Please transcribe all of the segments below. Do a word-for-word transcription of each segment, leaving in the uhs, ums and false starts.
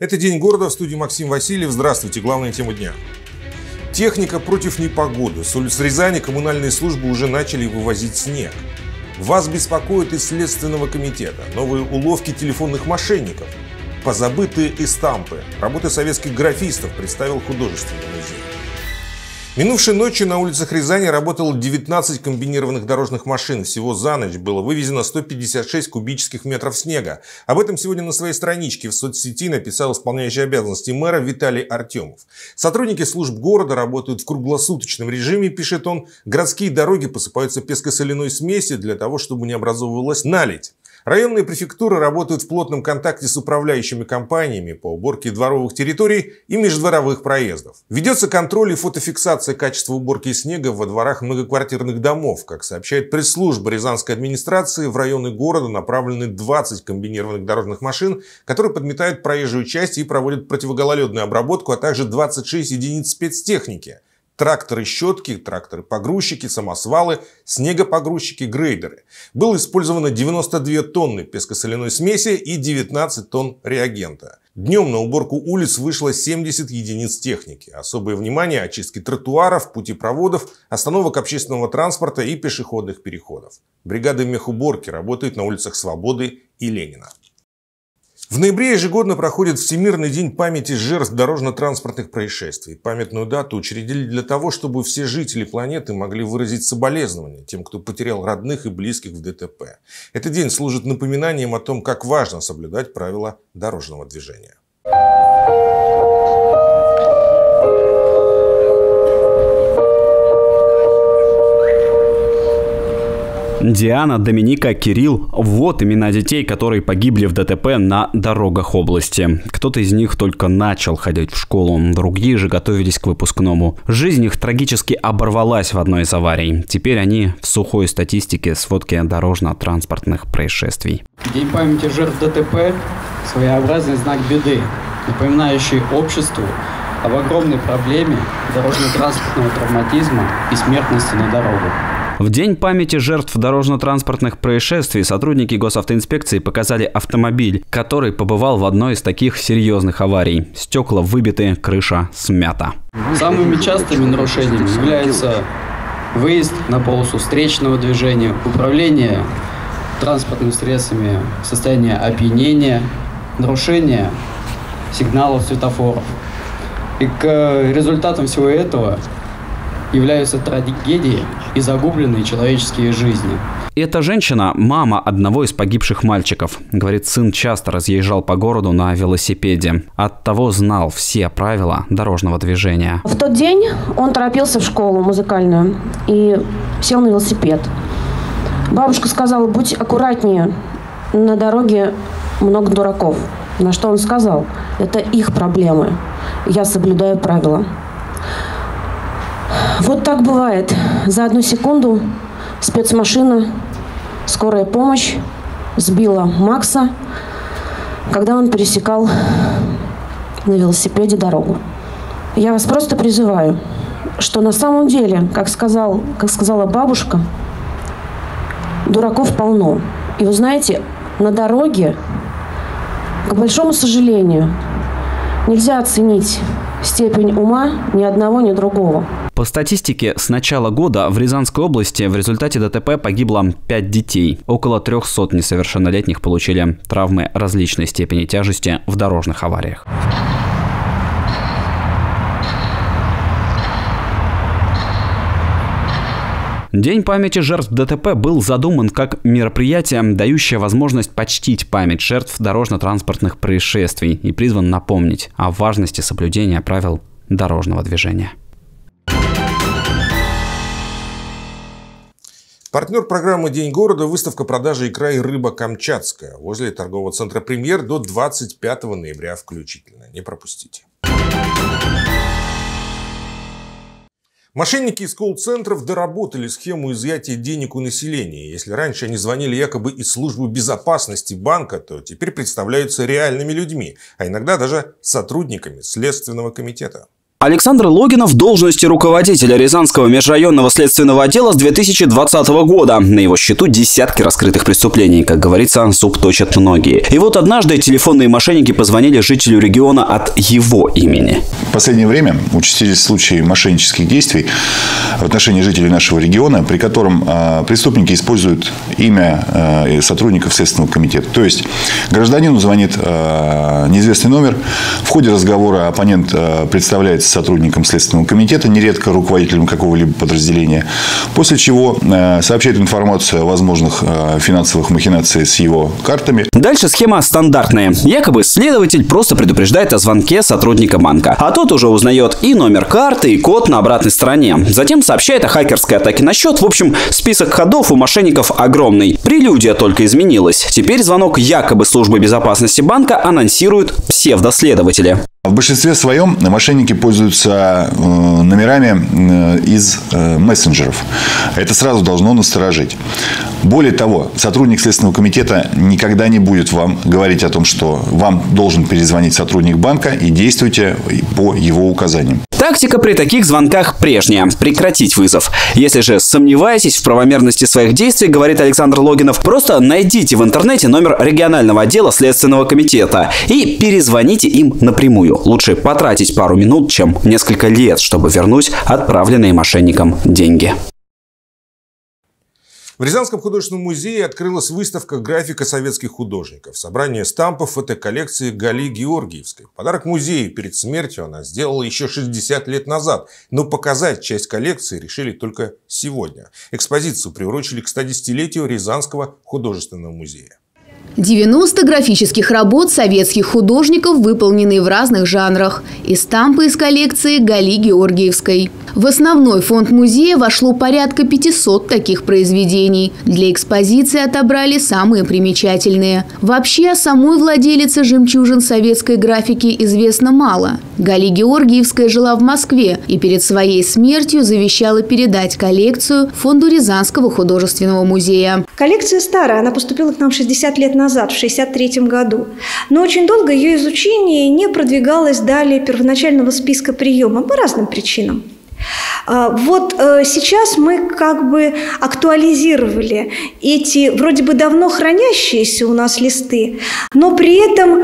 Это «День города», в студии Максим Васильев. Здравствуйте, главная тема дня. Техника против непогоды. С улиц Рязани коммунальные службы уже начали вывозить снег. Вас беспокоит из Следственного комитета. Новые уловки телефонных мошенников. Позабытые эстампы. Работы советских графистов представил художественный музей. Минувшей ночью на улицах Рязани работало девятнадцать комбинированных дорожных машин. Всего за ночь было вывезено сто пятьдесят шесть кубических метров снега. Об этом сегодня на своей страничке в соцсети написал исполняющий обязанности мэра Виталий Артемов. Сотрудники служб города работают в круглосуточном режиме, пишет он. Городские дороги посыпаются песко-соляной смесью для того, чтобы не образовывалась наледь. Районные префектуры работают в плотном контакте с управляющими компаниями по уборке дворовых территорий и междворовых проездов. Ведется контроль и фотофиксация качества уборки снега во дворах многоквартирных домов. Как сообщает пресс-служба Рязанской администрации, в районы города направлены двадцать комбинированных дорожных машин, которые подметают проезжую часть и проводят противогололедную обработку, а также двадцать шесть единиц спецтехники. Тракторы-щетки, тракторы-погрузчики, самосвалы, снегопогрузчики, грейдеры. Было использовано девяносто две тонны песко-соляной смеси и девятнадцать тонн реагента. Днем на уборку улиц вышло семьдесят единиц техники. Особое внимание очистке тротуаров, путепроводов, остановок общественного транспорта и пешеходных переходов. Бригады мехуборки работают на улицах Свободы и Ленина. В ноябре ежегодно проходит Всемирный день памяти жертв дорожно-транспортных происшествий. Памятную дату учредили для того, чтобы все жители планеты могли выразить соболезнования тем, кто потерял родных и близких в ДТП. Этот день служит напоминанием о том, как важно соблюдать правила дорожного движения. Диана, Доминика, Кирилл – вот имена детей, которые погибли в ДТП на дорогах области. Кто-то из них только начал ходить в школу, другие же готовились к выпускному. Жизнь их трагически оборвалась в одной из аварий. Теперь они в сухой статистике сводки дорожно-транспортных происшествий. День памяти жертв ДТП – своеобразный знак беды, напоминающий обществу об огромной проблеме дорожно-транспортного травматизма и смертности на дорогах. В День памяти жертв дорожно-транспортных происшествий сотрудники госавтоинспекции показали автомобиль, который побывал в одной из таких серьезных аварий. Стекла выбиты, крыша смята. Самыми частыми нарушениями являются выезд на полосу встречного движения, управление транспортными средствами в состоянии опьянения, нарушение сигналов светофоров. И к результатам всего этого являются трагедии и загубленные человеческие жизни. Эта женщина – мама одного из погибших мальчиков. Говорит, сын часто разъезжал по городу на велосипеде. Оттого знал все правила дорожного движения. В тот день он торопился в школу музыкальную и сел на велосипед. Бабушка сказала: будь аккуратнее, на дороге много дураков. На что он сказал: это их проблемы, я соблюдаю правила. Вот так бывает. За одну секунду спецмашина, скорая помощь сбила Макса, когда он пересекал на велосипеде дорогу. Я вас просто призываю, что на самом деле, как сказал, как сказала бабушка, дураков полно. И вы знаете, на дороге, к большому сожалению, нельзя оценить степень ума ни одного, ни другого. По статистике, с начала года в Рязанской области в результате ДТП погибло пять детей. Около трехсот несовершеннолетних получили травмы различной степени тяжести в дорожных авариях. День памяти жертв ДТП был задуман как мероприятие, дающее возможность почтить память жертв дорожно-транспортных происшествий и призван напомнить о важности соблюдения правил дорожного движения. Партнер программы «День города» – выставка продажи икра и рыба «Камчатская» возле торгового центра «Премьер» до двадцать пятого ноября включительно. Не пропустите. Мошенники из колл-центров доработали схему изъятия денег у населения. Если раньше они звонили якобы из службы безопасности банка, то теперь представляются реальными людьми, а иногда даже сотрудниками Следственного комитета. Александр Логинов в должности руководителя Рязанского межрайонного следственного отдела с две тысячи двадцатого года. На его счету десятки раскрытых преступлений. Как говорится, зуб точат многие. И вот однажды телефонные мошенники позвонили жителю региона от его имени. В последнее время участились случаи мошеннических действий в отношении жителей нашего региона, при котором э, преступники используют имя э, сотрудников Следственного комитета. То есть гражданину звонит э, неизвестный номер. В ходе разговора оппонент э, представляется сотрудником Следственного комитета, нередко руководителем какого-либо подразделения, после чего э, сообщает информацию о возможных э, финансовых махинациях с его картами. Дальше схема стандартная. Якобы следователь просто предупреждает о звонке сотрудника банка, а тот уже узнает и номер карты, и код на обратной стороне. Затем сообщает о хакерской атаке на счет. В общем, список ходов у мошенников огромный. Прелюдия только изменилась. Теперь звонок якобы службы безопасности банка анонсируют псевдоследователи. В большинстве своем мошенники пользуются э, номерами э, из э, мессенджеров. Это сразу должно насторожить. Более того, сотрудник Следственного комитета никогда не будет вам говорить о том, что вам должен перезвонить сотрудник банка, и действуйте по его указаниям. Тактика при таких звонках прежняя – прекратить вызов. Если же сомневаетесь в правомерности своих действий, говорит Александр Логинов, просто найдите в интернете номер регионального отдела Следственного комитета и перезвоните им напрямую. Лучше потратить пару минут, чем несколько лет, чтобы вернуть отправленные мошенникам деньги. В Рязанском художественном музее открылась выставка «Графика советских художников». Собрание стампов фотоколлекции Гали Георгиевской. Подарок музею перед смертью она сделала еще шестьдесят лет назад. Но показать часть коллекции решили только сегодня. Экспозицию приурочили к стодесятилетию Рязанского художественного музея. девяносто графических работ советских художников, выполненные в разных жанрах, и стампы из коллекции Гали Георгиевской. В основной фонд музея вошло порядка пятисот таких произведений. Для экспозиции отобрали самые примечательные. Вообще, о самой владелице жемчужин советской графики известно мало. Гали Георгиевская жила в Москве и перед своей смертью завещала передать коллекцию фонду Рязанского художественного музея. Коллекция старая, она поступила к нам шестьдесят лет назад, в шестьдесят третьем году. Но очень долго ее изучение не продвигалось далее первоначального списка приема по разным причинам. Вот сейчас мы как бы актуализировали эти вроде бы давно хранящиеся у нас листы, но при этом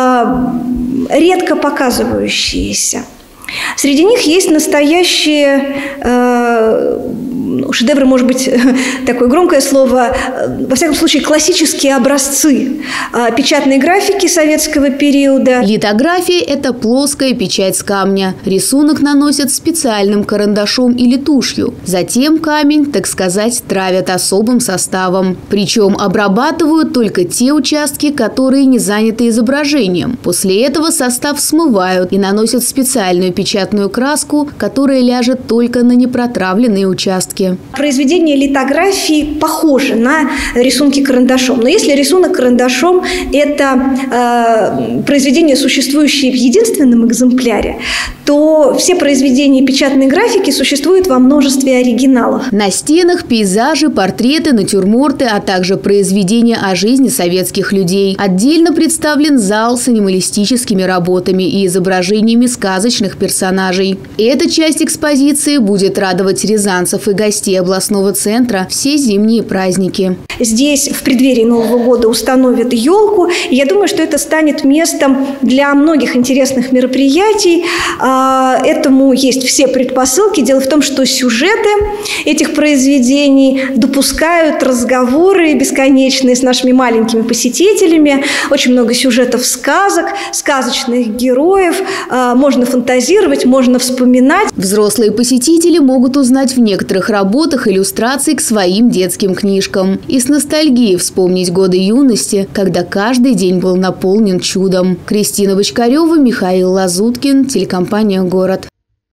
редко показывающиеся. Среди них есть настоящие э, шедевры, может быть, такое громкое слово, во всяком случае, классические образцы э, печатной графики советского периода. Литография – это плоская печать с камня. Рисунок наносят специальным карандашом или тушью. Затем камень, так сказать, травят особым составом. Причем обрабатывают только те участки, которые не заняты изображением. После этого состав смывают и наносят специальную печатную краску, которая ляжет только на непротравленные участки. Произведения литографии похожи на рисунки карандашом. Но если рисунок карандашом – это э, произведение, существующее в единственном экземпляре, то все произведения печатной графики существуют во множестве оригиналов. На стенах пейзажи, портреты, натюрморты, а также произведения о жизни советских людей. Отдельно представлен зал с анималистическими работами и изображениями сказочных персонажей. персонажей. Эта часть экспозиции будет радовать рязанцев и гостей областного центра все зимние праздники. Здесь в преддверии Нового года установят елку. И я думаю, что это станет местом для многих интересных мероприятий. Этому есть все предпосылки. Дело в том, что сюжеты этих произведений допускают разговоры бесконечные с нашими маленькими посетителями. Очень много сюжетов сказок, сказочных героев. Можно фантазировать, можно вспоминать. Взрослые посетители могут узнать в некоторых работах иллюстрации к своим детским книжкам и с ностальгией вспомнить годы юности, когда каждый день был наполнен чудом. Кристина Бочкарева, Михаил Лазуткин, телекомпания «Город».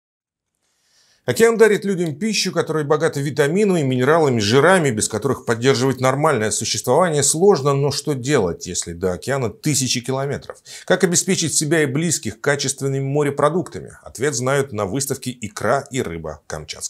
Океан дарит людям пищу, которая богата витаминами, минералами, жирами, без которых поддерживать нормальное существование сложно. Но что делать, если до океана тысячи километров? Как обеспечить себя и близких качественными морепродуктами? Ответ знают на выставке «Икра и рыба Камчатская».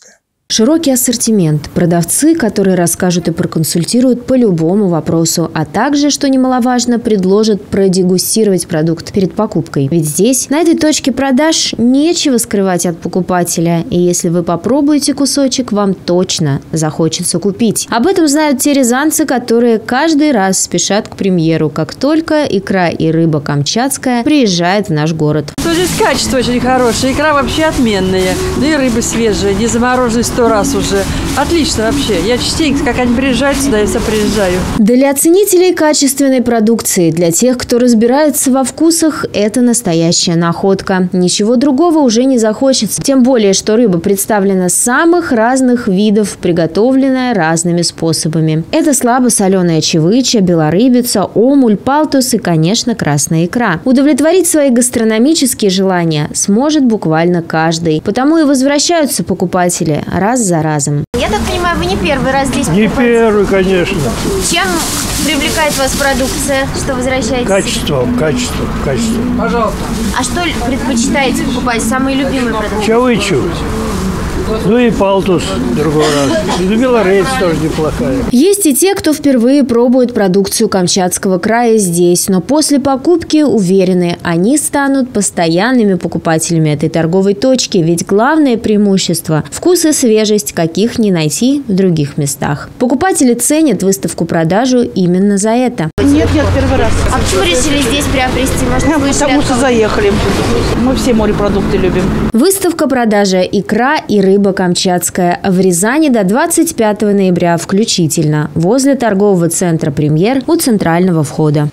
Широкий ассортимент, продавцы, которые расскажут и проконсультируют по любому вопросу, а также, что немаловажно, предложат продегустировать продукт перед покупкой. Ведь здесь, на этой точке продаж, нечего скрывать от покупателя, и если вы попробуете кусочек, вам точно захочется купить. Об этом знают те рязанцы, которые каждый раз спешат к премьеру, как только икра и рыба камчатская приезжает в наш город. Здесь качество очень хорошее, икра вообще отменная, да и рыба свежая, не замороженная сто раз уже. Отлично вообще. Я частенько, как они приезжают сюда, я всегда приезжаю. Для ценителей качественной продукции, для тех, кто разбирается во вкусах, это настоящая находка. Ничего другого уже не захочется. Тем более, что рыба представлена самых разных видов, приготовленная разными способами. Это слабосоленая чевыча, белорыбица, омуль, палтус и, конечно, красная икра. Удовлетворить свои гастрономические желания сможет буквально каждый. Потому и возвращаются покупатели раз за разом. Я так понимаю, вы не первый раз здесь Не покупаете? первый, конечно. Чем привлекает вас продукция, что возвращаетесь? Качеством, качеством, качеством. Пожалуйста. А что предпочитаете покупать? Самые любимые продукты? Чавычу. Ну и палтус другой раз. И белорыбица тоже неплохая. Есть и те, кто впервые пробует продукцию Камчатского края здесь, но после покупки уверены, они станут постоянными покупателями этой торговой точки, ведь главное преимущество – вкус и свежесть, каких не найти в других местах. Покупатели ценят выставку-продажу именно за это. Нет, нет, первый раз. А почему решили здесь приобрести? Может, а, потому что заехали. Мы все морепродукты любим. Выставка-продажа икра и рыба камчатская в Рязани до двадцать пятого ноября включительно, возле торгового центра «Премьер» у центрального входа.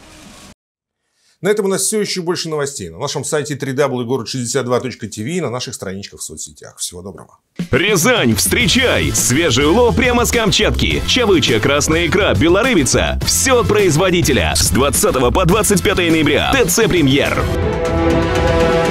На этом у нас все, еще больше новостей на нашем сайте дабл ю дабл ю дабл ю точка город шестьдесят два точка ти ви и на наших страничках в соцсетях. Всего доброго. Рязань, встречай! Свежий улов прямо с Камчатки. Чавыча, красная икра, белорыбица. Все от производителя. С двадцатого по двадцать пятое ноября. ТЦ «Премьер».